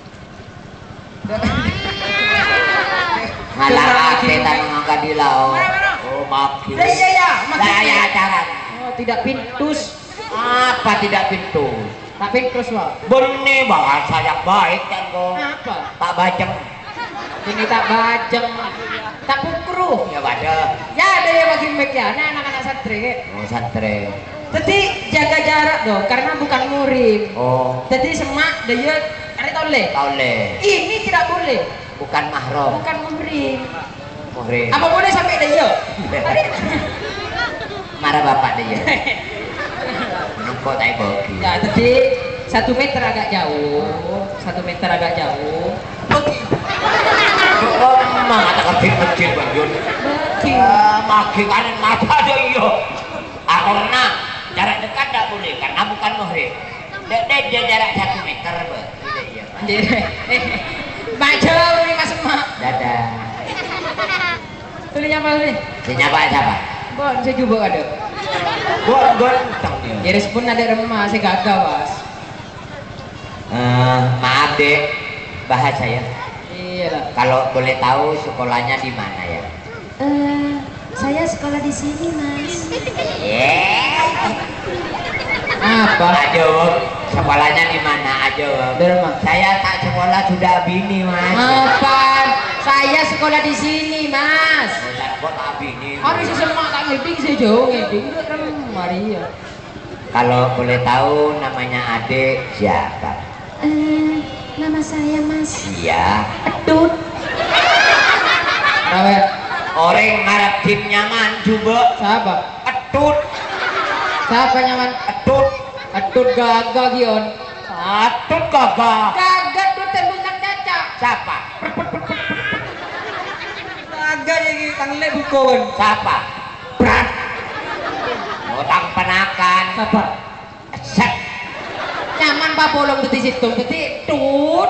Ngalah ate tan ngangkat di laut. Oh maaf. Ya iya ya, Lah ya acara. Oh, tidak pintus. Apa tidak pintu? Tak pintus wa. Benih bahasa yang baik kan kok. Apa? Tak bajeng. Ini tak bajeng. Tak pukru. Ya pada. Ya ada yang bagi mek ya. Nah anak-anak santri. Ke. Oh santri. Jadi jaga jarak dong, karena bukan murim. Oh Jadi semak dia ada tahu le. tahu le. Ini tidak boleh. Bukan mahram. Bukan murim. Muhrim. Apa boleh sampai dia? Marah bapak dia. Nungko tai bogi. Ya, jadi satu meter agak jauh, satu meter agak jauh. Bagi, Oh memang ada kecil-kecil Bang Jun. bagi. Ah, maki kanan mata ada iya. Ah, karena jarak dekat tak boleh karena bukan muhrim. Dek dek dia jarak satu meter be. Tidak iya. Pak. Baca ini mas emak. Dadah. Tulisnya apa tulis? Siapa pak siapa? Bon, saya juga ada. Gon gonteng dia. Ya respon ada remah, saya gagal mas. Eh, maaf dek, bahas saya. Iya lah. Kalau boleh tahu sekolahnya di mana ya? Eh, saya sekolah di sini, Mas. Yeah. Apa? Ajo, sekolahnya di mana ajo? Di rumah. Saya tak sekolah sudah bini mas. Apa? Saya sekolah di sini mas. Bukan kok tak bini. Harus semak tak ngeding saya jauh ngeding udah remah Maria. Kalau boleh tahu namanya adik siapa? Eh, nama saya Mas Iya. Edut. Rawet. Orang ngarep tim nyaman coba. Siapa? Etut, Siapa nyaman? etut. Atut gagah gion. Atut gagah. Gagah tuh terbunyak caca. Siapa? Agak jadi tangle bukon. Siapa? Berat. Utang penakan. Apa? Set. Nyaman pak bolong di situ, jadi tut.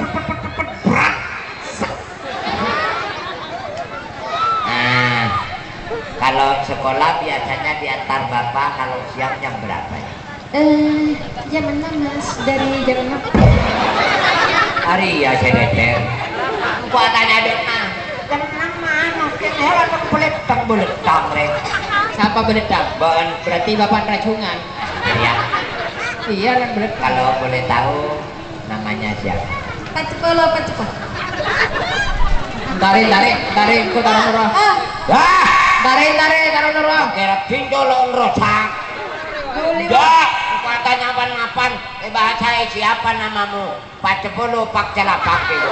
Nah, kalau sekolah biasanya diantar bapak kalau siang jam berapa ya? Eh, jam enam mas, dari jam enam. Hari ya saya deter. Kok tanya dek mah? Jam enam mana? Kayaknya orang boleh tak boleh tak mereka. Siapa beledang? Bon, Berarti bapak racungan. ya. Iya kan beledang. Kalau boleh tahu namanya siapa? Pak Cepolo, Pak Cepolo. Tarik, tarik, tarik, kau taruh nurah. Ah, Wah, Tarik, tarik, taruh nurah. kira pinjolon rosak. Enggak, katanya apa-apaan. Eh bahasa siapa namamu? Pak Cepolo, Pak Celapak itu.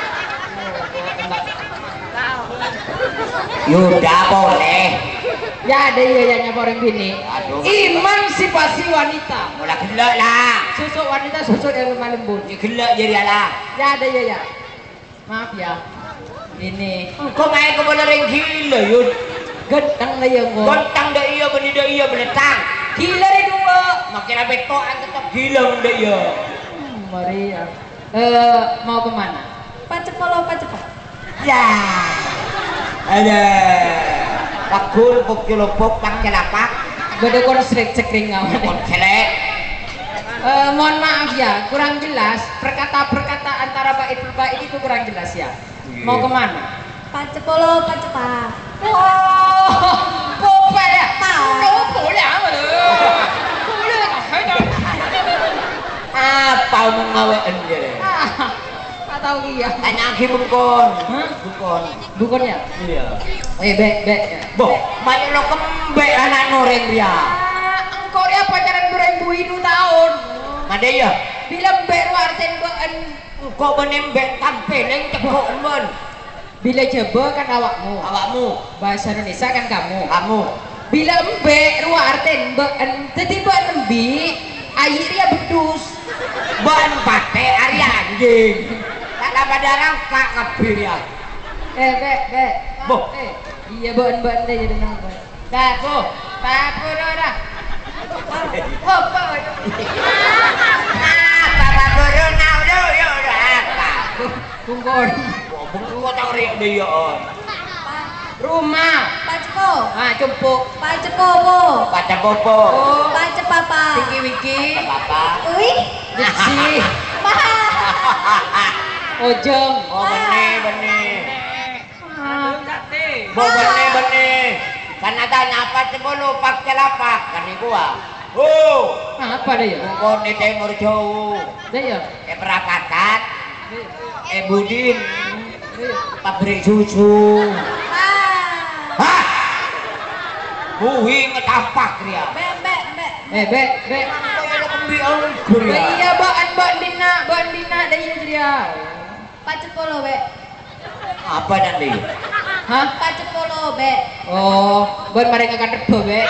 Yuda boleh. Ya ada iya ya nyapa orang bini. Aduh. Emansipasi wanita. Mulai gelak lah. Susuk wanita, susuk yang lemah lembut. Ya gelak jadi lah. Ya ada iya ya. Maaf ya. Ini Kau main ke bola ring gila yud. gedang lah ya gua. Gontang dah iya benda dah iya beletang. Gila deh dua. Makin apa toan tetap gila benda iya. Hmm, mari ya. Eh mau kemana? Pak Cepolo, Pak Cepolo. Ya. Ada. Pakul puk kilopok Pak Celapak. Beda konstrek cekring ngawan. Kon celek. Eh mohon maaf ya, kurang jelas perkata-perkata antara bait berbait itu kurang jelas ya. Mau kemana? Pak Cepolo, Pak Cepa. Oh, popa ya. Tahu. Kau boleh apa tu? Boleh tak ada. Apa mau ngawen dia? Ah, tak tahu iya. Tanya lagi bungkon. Hah? Bungkon. Bukan ya? Iya. Eh, bek, bek. Boh, banyak lo kembek anak noreng dia. Ah, engkau dia pacaran dua ribu itu tahun. Ada ya? Bila bek warten been. Kok menembek tampileng cekok men. Bila coba kan awakmu. Awakmu, Bahasa Indonesia kan kamu. kamu. Bila embek ruarten been, tiba nembi air dia bedus. Ban pate ari anjing. Tak dapat darang kak ngepir ya. Eh, bek, bek. Boh. Eh, iya been been deh jadi nangkep. Dah, bu. Papu dah. Oh, apa itu? Apa apa burung nau do yo apa? Bungkon. Bungkon tak riak dia on. Rumah. Pak Cepo. Ah, cumpuk. Pak Cepopo. Baca bobo. Oh, Pak Cepapa. Wiki wiki. Apa? Wih, Diksi. mahal. Ojeng. Oh benih benih. Ah, Bo benih benih. Karena tanya apa sebelum Pak Celapak kan ibu ah. Oh, apa dia ya? bungkon di timur jauh. Dia ya? Eh perapatan. Eh Budin. Pabrik susu. Ah. Hah? Buhi ngetapak dia. Bek, bek, bek. Eh, bek, bek. Kaya lo kembi anggur ya. Iya, baan baan dina, baan dina dia dia. Pak Cepolo, bek. Apa nanti? Hah? Pak Cepolo, bek. Oh, baan mereka kan rebo, bek.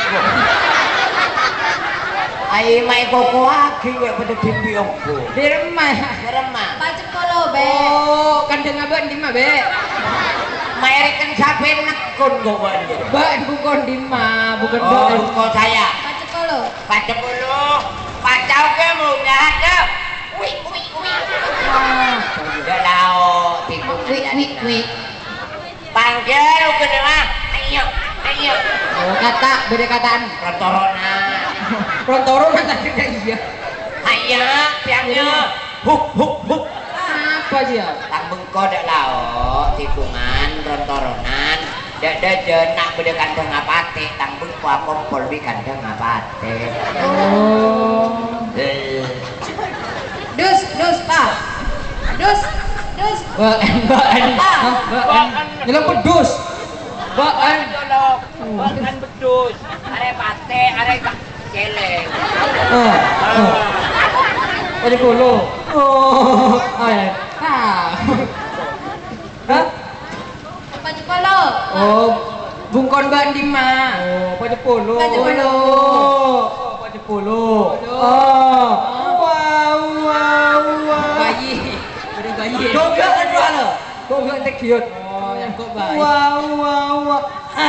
Ai mai koko lagi we pada timbi anggur. Di rumah. Remah. Pak Cepolo, bek. Oh, kan dengan baan dima, bek. Mai kan sampai nekun kok banjir. Baan bukan dima, bukan Oh, baan. kok saya. Pak Cepolo. Baca dulu. Pacau ke mau ada. Wih, wih, wih. Ah, Udah lao tipu wik, wik, wik. Panggil ke depan. Ayo, ayo. Oh, kata, beda kataan. Rotorona. Rontoro kata tidak iya. Ayo, piangnya. Huk, huk, huk. Apa dia? Tak bengko dak lao tikungan rontoronan. Dak dak jenak beda kandang apate. Tang bengko kompol bi kandang apate. Oh. Eh. Dus, dus, Pak. Dus, Dus. baan, baan. Hah, baan. Nyelam pedus. Baan. Dolok, bahkan bedus. Are pate, are kak celeng. Oh. Oh. Oh, di polo. Oh. Oh ya. Ah. Hah? Pak Cepolo. Oh, bungkon baan di ma. Oh, pada polo. Pada polo. Oh, pada puluh. Oh. Wow wow wow. Bayi. Beri bayi. Kau gak kan mana? Kau gak terkiut. Oh, yang kok bayi. Wow wow wow.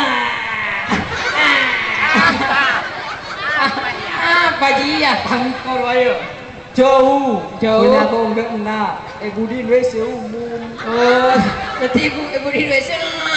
Ah, bayi ya. Angkor ayo. Jauh. Jauh. Punya kau enggak kena. Eh Budin wes umum. Oh, berarti ibu ibu di W C.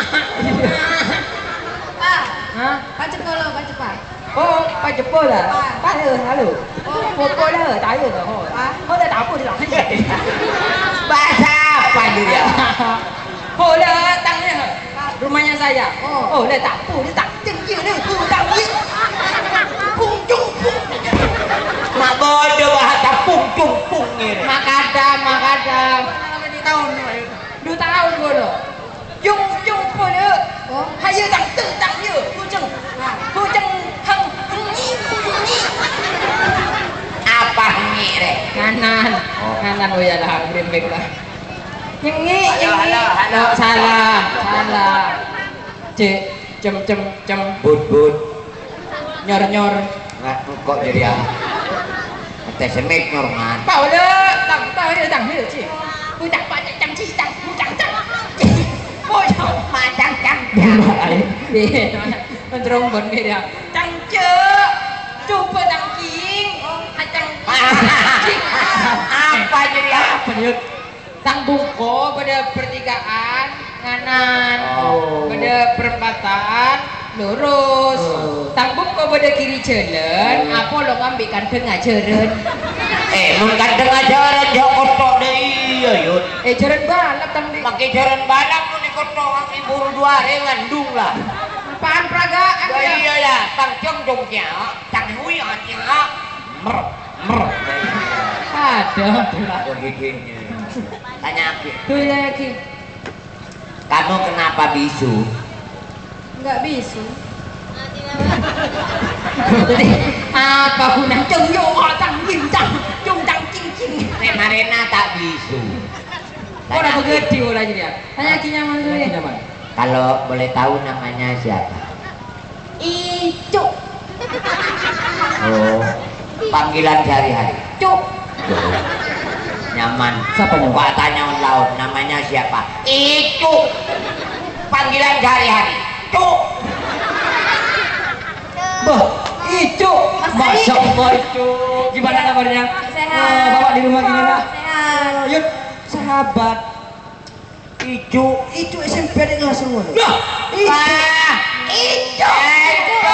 Pak, Hah? Pak Cepolo, Pak Cepat. Oh, Pak Jepol lah. Pak le, halo. Oh, Pokok dah, tak ada dah. Pak. Kau dah tak apa dah. Bahasa apa dia? Oh, datangnya. Rumahnya saya. Oh. Oh, dia tak pu, dia tak tinggi dia. Tu tak wis. Pung cung pung. Mak bodoh bahasa pung cung pung ini. Makadam, makadam. Berapa tahun? Dua tahun gua dah. Yung yung pun dia. Oh. Hayu tak tu tak dia. Kucing. Kucing hang ni ni. Apa ini deh? Kanan. Oh. Kanan oh ya lah, brimbek lah. Yang ni, Halo, yang ni. halo, halo. Oh, salah, salah. Cek, cem cem cem. Bud bud. Nyor nyor. Nggak kok jadi ya? Teh semik nyorman. Bảo lơ, tặng tao đây tặng đây chị. Tôi tặng bạn chẳng chi tặng, tôi tặng tặng. Ôi trời, mà chẳng chẳng chẳng. Đi, con trông vẫn nghe được. Chẳng chưa, chụp vào tặng kiếng. Hay chẳng. Apa jadi apa dia? Tang buko pada pertigaan kanan, Oh. pada perempatan lurus. Oh. Tang buko pada kiri jalan, apa lo ngambilkan tengah jalan? Eh, mun kadang ajaran jauh kotor deh iya yud. Eh jalan balap tang di. Pakai jalan balap mun kotor orang ibu dua hari ngandung lah. Apaan peragaan Ya ya? iya ya, tang jong jong kia, tang hui kia, mer mer. Ada. Begitu. Tanya aku, Tuh ya Ki. kamu kenapa bisu? Enggak bisu. Jadi apa guna cung yo tang yin tang, cung tang cing cing. Nek Marena tak bisu. Orang begitu orang jadi. Tanya Ki nyaman tuh ya. Kalau boleh tahu namanya siapa? Icuk. Oh, panggilan sehari-hari. Cuk. Tuh. Nyaman. Siapa nyaman? Pak tanya orang lain, namanya siapa? Itu. Panggilan sehari-hari. Cuk. Bah, itu. Mas Masya Ari. Allah itu. Gimana kabarnya? Sehat. Ah, bapak di rumah gimana? Sehat. Ah, Yuk, sahabat. Itu. Itu S M P di kelas semua. Nah, wah, itu. Itu.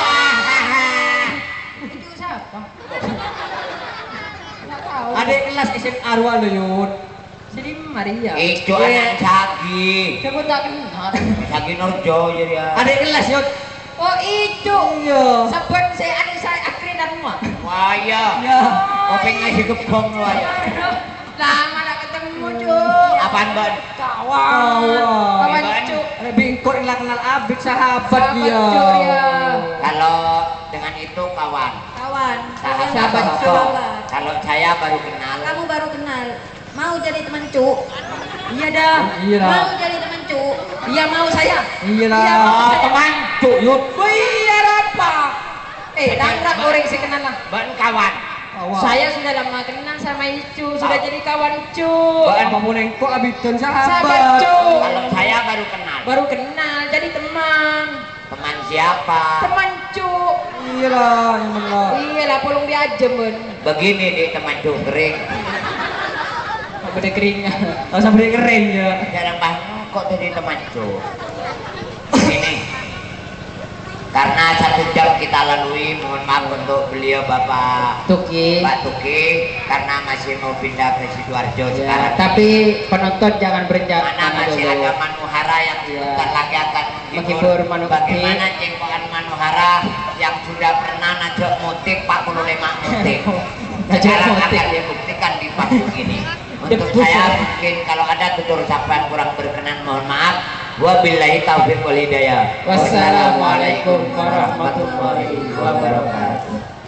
Itu siapa? Enggak tahu. Adik kelas S M A Arwa lo Yud. Jadi Maria. Itu anak Sagi. Coba tak kenal. Sagi Norjo jadi ya. Adik kelas Yud. Oh itu. Iya. Sahabat saya ada saya akhirnya dan semua. Wah ya. Ya. Openg ngasih kebong lo ya. Lama tak ketemu Cuk. Apaan ban? Kawan. Kawan. Kawan Kawan. Cuk. Ada bingkot yang kenal abik sahabat Sahabat dia. Cuk ya. Kalau dengan itu kawan. Kawan. Sahabat. Sahabat. Sahabat. Kalau saya baru kenal. Kamu baru kenal. Mau jadi teman Cuk? Iya dah. Iya lah. Mau jadi teman Cuk? Dia mau saya. Iya Iya, mau lah. saya. Teman cuk yud. Biar apa? Eh, nangrak orang sih kenal lah. Ban kawan. Awak. Saya sudah lama kenal sama Icu, sudah Ah. jadi kawan Cu. Apa mau nengkok abik dan Sahabat sahabat. Cu. Kalau saya baru kenal. Baru kenal, jadi teman. Teman siapa? Teman Cu. Iya lah, yang benar. Iya lah, polong diajem ben. Begini nih teman cuk kering. Beda keringan. Oh, sampai keren ya. Jarang banget kok jadi teman cuk. Ini. Karena satu jam kita lalui, mohon maaf untuk beliau Bapak Tuki. Pak Tuki karena masih mau pindah ke Sidoarjo Ya, sekarang. tapi penonton jangan berenjak Mana masih ada Manuhara yang Ya. sebentar lagi akan Menghibur Manu Uti. bagaimana jenggoan Manuhara yang sudah pernah najak motif empat puluh lima motif. Najak Sekarang motif. akan dibuktikan di panggung ini. Untuk Debus, saya ya. mungkin kalau ada tutur sapa yang kurang berkenan mohon maaf. Wabillahi taufiq wal hidayah. Wassalamualaikum warahmatullahi wabarakatuh.